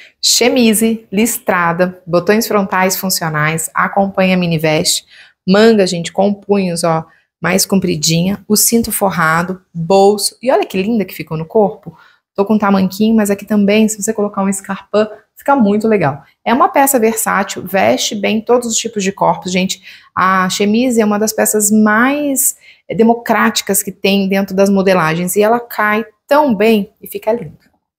Chemise, listrada, botões frontais funcionais, acompanha mini veste, manga, gente, com punhos, ó, mais compridinha, o cinto forrado, bolso, e olha que linda que ficou no corpo. Tô com um tamanquinho, mas aqui também, se você colocar um escarpão, fica muito legal. É uma peça versátil, veste bem todos os tipos de corpos, gente. A chemise é uma das peças mais democráticas que tem dentro das modelagens, e ela cai tão bem e fica linda.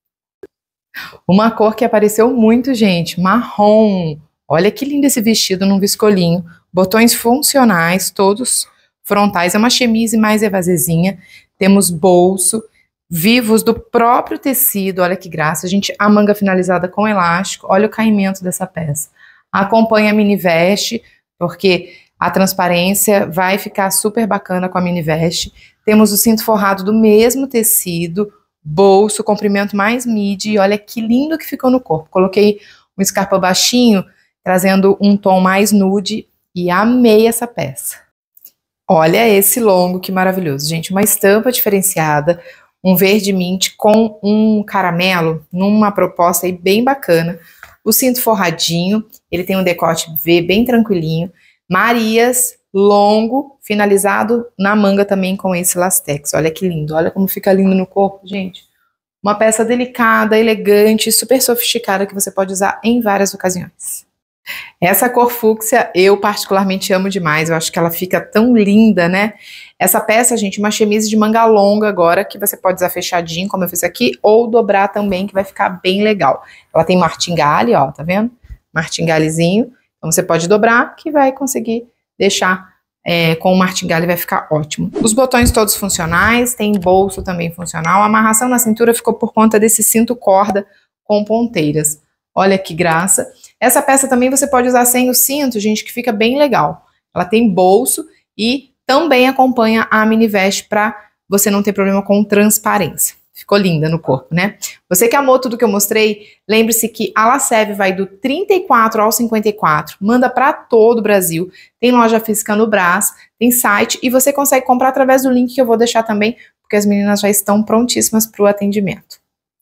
Uma cor que apareceu muito, gente, marrom. Olha que lindo esse vestido num viscolinho. Botões funcionais, todos frontais. É uma chemise mais evasezinha. Temos bolso, vivos do próprio tecido. Olha que graça, gente. A manga finalizada com elástico. Olha o caimento dessa peça. Acompanha a mini veste, porque a transparência vai ficar super bacana com a mini veste. Temos o cinto forrado do mesmo tecido. Bolso, comprimento mais midi, olha que lindo que ficou no corpo. Coloquei um escarpão baixinho, trazendo um tom mais nude, e amei essa peça. Olha esse longo, que maravilhoso, gente. Uma estampa diferenciada, um verde mint com um caramelo, numa proposta aí bem bacana. O cinto forradinho, ele tem um decote V bem tranquilinho. Marias, longo, finalizado na manga também com esse lastex. Olha que lindo, olha como fica lindo no corpo, gente. Uma peça delicada, elegante, super sofisticada que você pode usar em várias ocasiões. Essa cor fúcsia eu particularmente amo demais, eu acho que ela fica tão linda, né? Essa peça, gente, uma chemise de manga longa agora, que você pode usar fechadinho, como eu fiz aqui, ou dobrar também, que vai ficar bem legal. Ela tem martingale, ó, tá vendo? Martingalezinho, então você pode dobrar, que vai conseguir deixar com o martingale, vai ficar ótimo. Os botões todos funcionais, tem bolso também funcional. A amarração na cintura ficou por conta desse cinto corda com ponteiras. Olha que graça. Essa peça também você pode usar sem o cinto, gente, que fica bem legal. Ela tem bolso e também acompanha a mini veste para você não ter problema com transparência. Ficou linda no corpo, né? Você que amou tudo que eu mostrei, lembre-se que a La Seve vai do 34 ao 54, manda para todo o Brasil, tem loja física no Brás, tem site e você consegue comprar através do link que eu vou deixar também, porque as meninas já estão prontíssimas para o atendimento.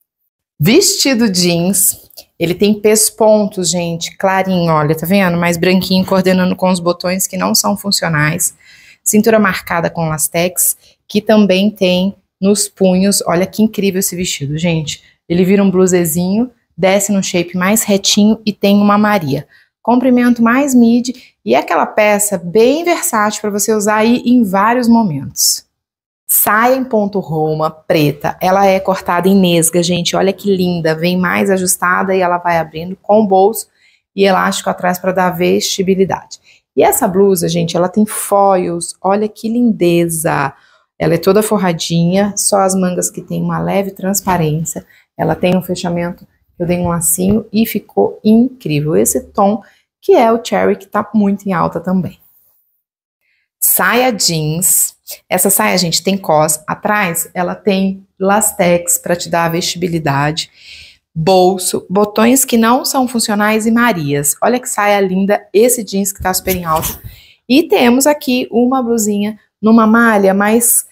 Vestido jeans, ele tem pespontos, gente, clarinho, olha, tá vendo? Mais branquinho, coordenando com os botões que não são funcionais. Cintura marcada com lastex, que também tem nos punhos. Olha que incrível esse vestido, gente. Ele vira um blusezinho, desce no shape mais retinho e tem uma Maria. Comprimento mais midi e é aquela peça bem versátil para você usar aí em vários momentos. Saia em ponto Roma, preta. Ela é cortada em nesga, gente. Olha que linda. Vem mais ajustada e ela vai abrindo com bolso e elástico atrás para dar vestibilidade. E essa blusa, gente, ela tem foils. Olha que lindeza. Ela é toda forradinha, só as mangas que tem uma leve transparência. Ela tem um fechamento, eu dei um lacinho e ficou incrível. Esse tom que é o cherry, que tá muito em alta também. Saia jeans. Essa saia, gente, tem cos. Atrás, ela tem lastex para te dar a vestibilidade. Bolso, botões que não são funcionais e Marias. Olha que saia linda, esse jeans que tá super em alta. E temos aqui uma blusinha numa malha mais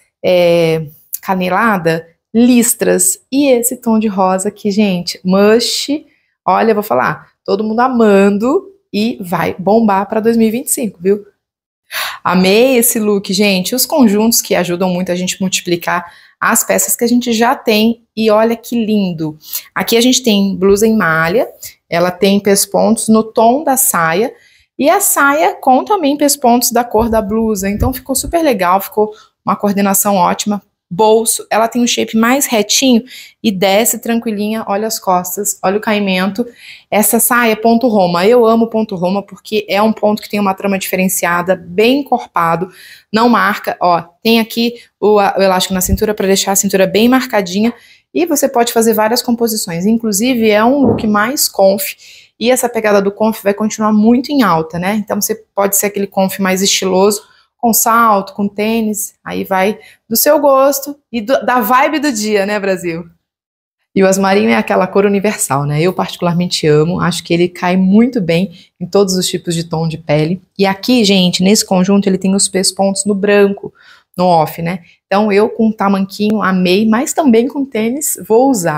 canelada, listras, e esse tom de rosa aqui, gente, mush, olha, eu vou falar, todo mundo amando e vai bombar para 2025, viu? Amei esse look, gente, os conjuntos que ajudam muito a gente multiplicar as peças que a gente já tem, e olha que lindo. Aqui a gente tem blusa em malha, ela tem pespontos no tom da saia, e a saia com também pespontos da cor da blusa, então ficou super legal, ficou uma coordenação ótima. Bolso, ela tem um shape mais retinho e desce tranquilinha, olha as costas, olha o caimento. Essa saia é ponto Roma, eu amo ponto Roma porque é um ponto que tem uma trama diferenciada, bem encorpado, não marca, ó, tem aqui o elástico na cintura para deixar a cintura bem marcadinha e você pode fazer várias composições, inclusive é um look mais conf. E essa pegada do conf vai continuar muito em alta, né? Então você pode ser aquele conf mais estiloso, com salto, com tênis, aí vai do seu gosto e da vibe do dia, né, Brasil? E o azul-marinho é aquela cor universal, né? Eu particularmente amo, acho que ele cai muito bem em todos os tipos de tom de pele. E aqui, gente, nesse conjunto ele tem os pespontos no branco, no off, né? Então eu com tamanquinho amei, mas também com tênis vou usar.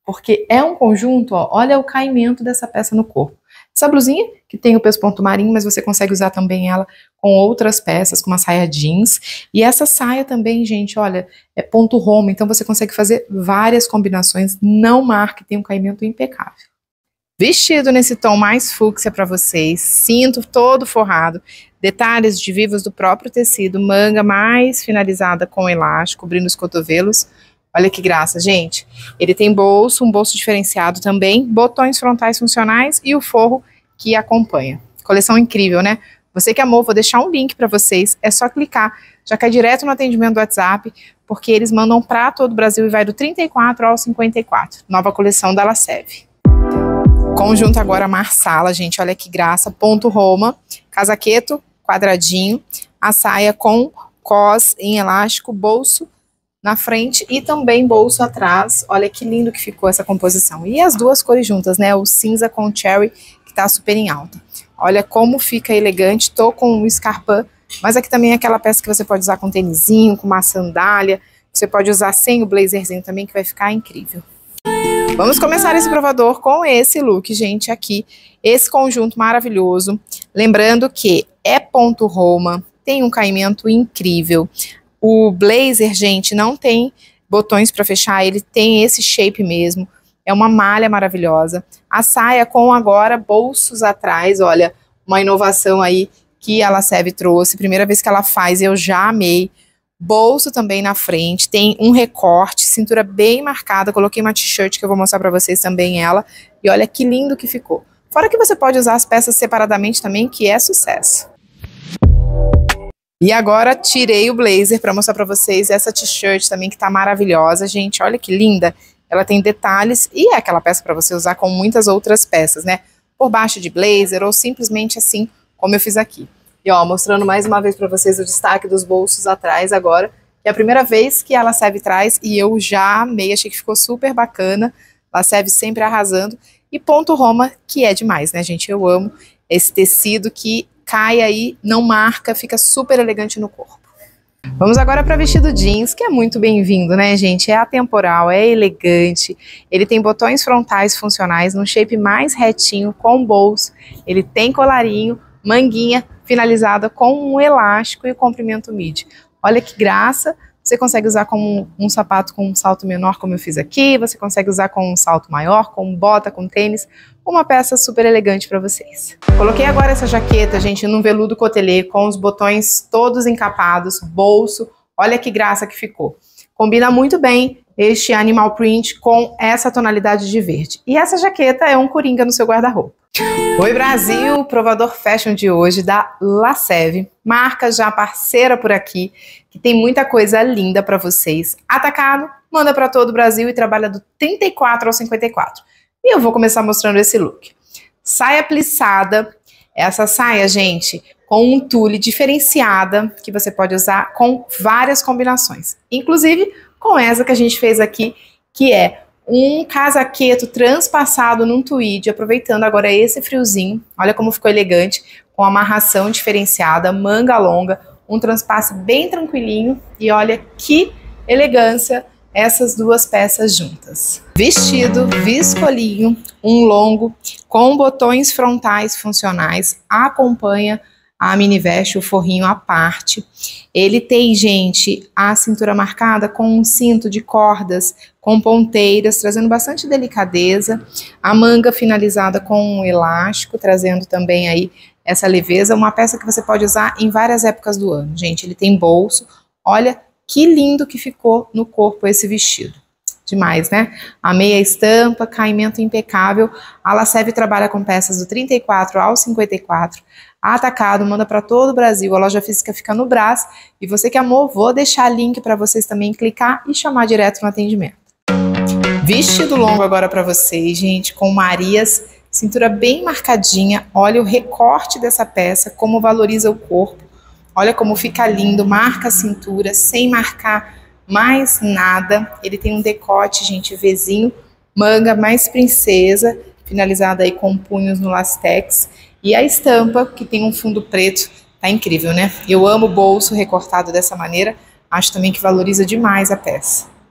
porque é um conjunto, ó, olha o caimento dessa peça no corpo. Essa blusinha, que tem o pesponto marinho, mas você consegue usar também ela com outras peças, com uma saia jeans. E essa saia também, gente, olha, é ponto Roma, então você consegue fazer várias combinações, não marca, tem um caimento impecável. Vestido nesse tom mais fúcsia para vocês, cinto todo forrado, detalhes de vivos do próprio tecido, manga mais finalizada com elástico, cobrindo os cotovelos. Olha que graça, gente. Ele tem bolso, um bolso diferenciado também, botões frontais funcionais e o forro que acompanha. Coleção incrível, né? Você que amou, vou deixar um link para vocês, é só clicar, já cai direto no atendimento do WhatsApp, porque eles mandam para todo o Brasil e vai do 34 ao 54. Nova coleção da Lacev. Conjunto agora Marsala, gente, olha que graça, ponto Roma, casaqueto quadradinho, a saia com cos em elástico, bolso na frente e também bolso atrás. Olha que lindo que ficou essa composição. E as duas cores juntas, né? O cinza com o cherry, que tá super em alta. Olha como fica elegante. Tô com o escarpão, mas aqui também é aquela peça que você pode usar com tênisinho, com uma sandália. Você pode usar sem o blazerzinho também, que vai ficar incrível. Vamos começar esse provador com esse look, gente, aqui. Esse conjunto maravilhoso. Lembrando que é ponto Roma, tem um caimento incrível. O blazer, gente, não tem botões para fechar, ele tem esse shape mesmo. É uma malha maravilhosa. A saia com agora bolsos atrás, olha, uma inovação aí que a Lacev trouxe. Primeira vez que ela faz, eu já amei. Bolso também na frente, tem um recorte, cintura bem marcada. Coloquei uma t-shirt que eu vou mostrar para vocês também ela. E olha que lindo que ficou. Fora que você pode usar as peças separadamente também, que é sucesso. E agora tirei o blazer para mostrar para vocês essa t-shirt também que tá maravilhosa, gente. Olha que linda. Ela tem detalhes e é aquela peça para você usar com muitas outras peças, né? Por baixo de blazer ou simplesmente assim, como eu fiz aqui. E ó, mostrando mais uma vez para vocês o destaque dos bolsos atrás agora. Que é a primeira vez que a Lacev traz e eu já amei, achei que ficou super bacana. Lacev sempre arrasando. E ponto Roma, que é demais, né, gente? Eu amo esse tecido que cai aí, não marca, fica super elegante no corpo. Vamos agora para vestido jeans, que é muito bem-vindo, né, gente? É atemporal, é elegante. Ele tem botões frontais funcionais, num shape mais retinho, com bolso. Ele tem colarinho, manguinha, finalizada com um elástico e o comprimento midi. Olha que graça. Você consegue usar como um sapato com um salto menor, como eu fiz aqui. Você consegue usar com um salto maior, com bota, com tênis. Uma peça super elegante para vocês. Coloquei agora essa jaqueta, gente, num veludo cotelê, com os botões todos encapados, bolso. Olha que graça que ficou. Combina muito bem este animal print com essa tonalidade de verde. E essa jaqueta é um coringa no seu guarda-roupa. Oi Brasil, provador fashion de hoje da Lacev, marca já parceira por aqui, que tem muita coisa linda para vocês. Atacado, manda para todo o Brasil e trabalha do 34 ao 54. E eu vou começar mostrando esse look. Saia plissada, essa saia, gente, com um tule diferenciada, que você pode usar com várias combinações. Inclusive com essa que a gente fez aqui, que é um casaqueto transpassado num tweed, aproveitando agora esse friozinho. Olha como ficou elegante, com amarração diferenciada, manga longa, um transpasse bem tranquilinho. E olha que elegância essas duas peças juntas. Vestido viscolinho, um longo, com botões frontais funcionais, acompanha a mini veste, o forrinho à parte. Ele tem, gente, a cintura marcada com um cinto de cordas, com ponteiras, trazendo bastante delicadeza. A manga finalizada com um elástico, trazendo também aí essa leveza. Uma peça que você pode usar em várias épocas do ano, gente. Ele tem bolso. Olha que lindo que ficou no corpo esse vestido. Demais, né? Amei a estampa, caimento impecável. A Lacev trabalha com peças do 34 ao 54. Atacado, manda para todo o Brasil. A loja física fica no Brás. E você que amou, vou deixar link para vocês também clicar e chamar direto no atendimento. Vestido longo agora para vocês, gente, com Marias, cintura bem marcadinha. Olha o recorte dessa peça, como valoriza o corpo. Olha como fica lindo, marca a cintura, sem marcar mais nada. Ele tem um decote, gente, Vzinho, manga mais princesa, finalizada aí com punhos no lastex. E a estampa, que tem um fundo preto, tá incrível, né? Eu amo o bolso recortado dessa maneira, acho também que valoriza demais a peça.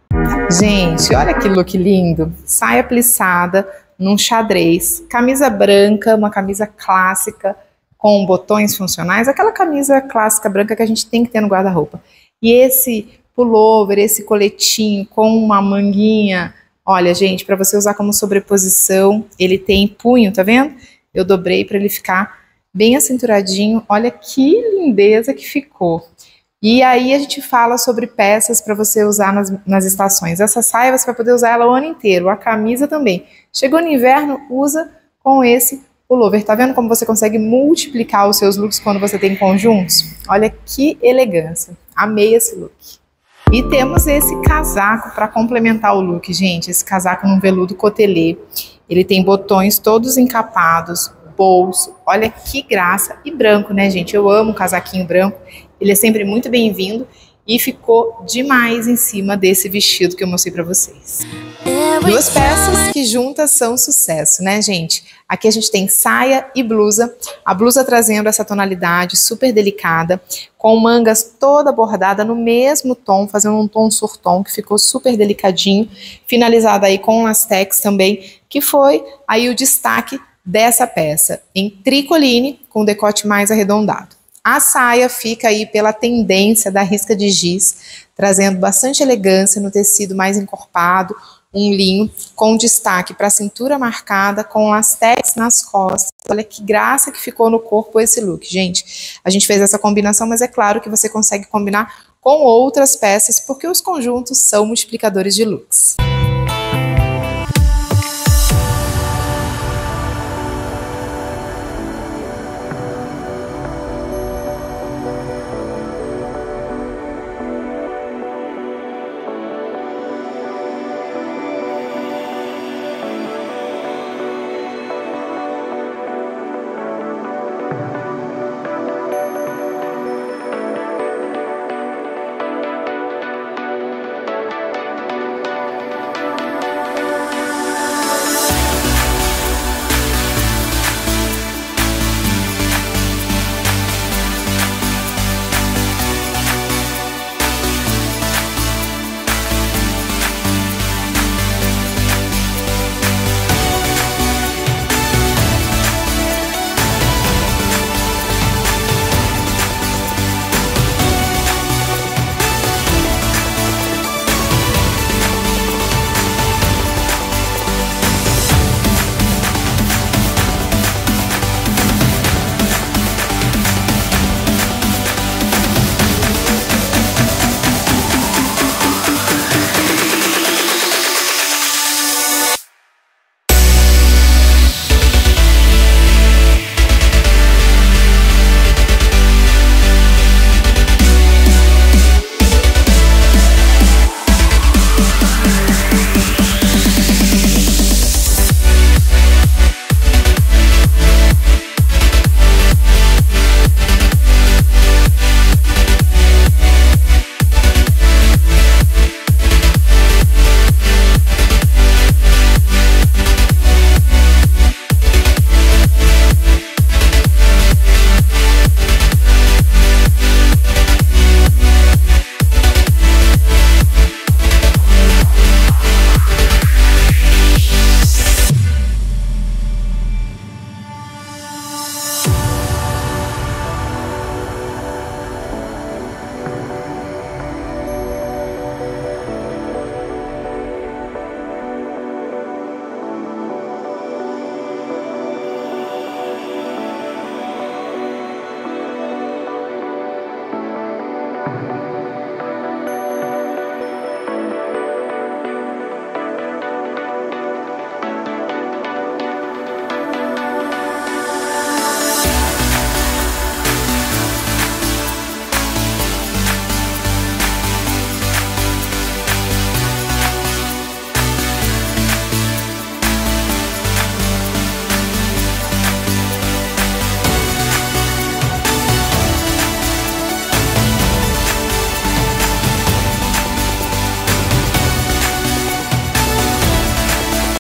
Gente, olha que look lindo. Saia plissada num xadrez, camisa branca, uma camisa clássica com botões funcionais, aquela camisa clássica branca que a gente tem que ter no guarda-roupa. E esse pullover, esse coletinho com uma manguinha, olha, gente, para você usar como sobreposição, ele tem punho, tá vendo? Eu dobrei para ele ficar bem acinturadinho. Olha que lindeza que ficou. E aí a gente fala sobre peças para você usar nas estações. Essa saia você vai poder usar ela o ano inteiro, a camisa também. Chegou no inverno, usa com esse pullover. Tá vendo como você consegue multiplicar os seus looks quando você tem conjuntos? Olha que elegância. Amei esse look. E temos esse casaco para complementar o look, gente. Esse casaco num veludo cotelê. Ele tem botões todos encapados, bolso. Olha que graça. E branco, né, gente? Eu amo o casaquinho branco. Ele é sempre muito bem-vindo e ficou demais em cima desse vestido que eu mostrei para vocês. Duas peças que juntas são sucesso, né, gente? Aqui a gente tem saia e blusa. A blusa trazendo essa tonalidade super delicada, com mangas toda bordada no mesmo tom, fazendo um tom sur tom, que ficou super delicadinho. Finalizada aí com lastex também, que foi aí o destaque dessa peça, em tricoline, com decote mais arredondado. A saia fica aí pela tendência da risca de giz, trazendo bastante elegância no tecido mais encorpado, um linho com destaque para a cintura marcada, com lastex nas costas. Olha que graça que ficou no corpo esse look, gente. A gente fez essa combinação, mas é claro que você consegue combinar com outras peças, porque os conjuntos são multiplicadores de looks.